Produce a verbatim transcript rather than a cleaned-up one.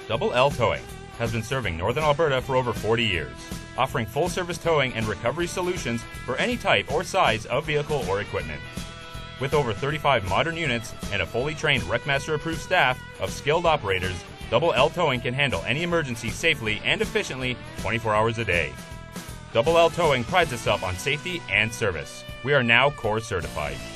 Double L Towing has been serving Northern Alberta for over forty years, offering full-service towing and recovery solutions for any type or size of vehicle or equipment. With over thirty-five modern units and a fully trained Wreckmaster-approved staff of skilled operators, Double L Towing can handle any emergency safely and efficiently twenty-four hours a day. Double L Towing prides itself on safety and service. We are now C O R E certified.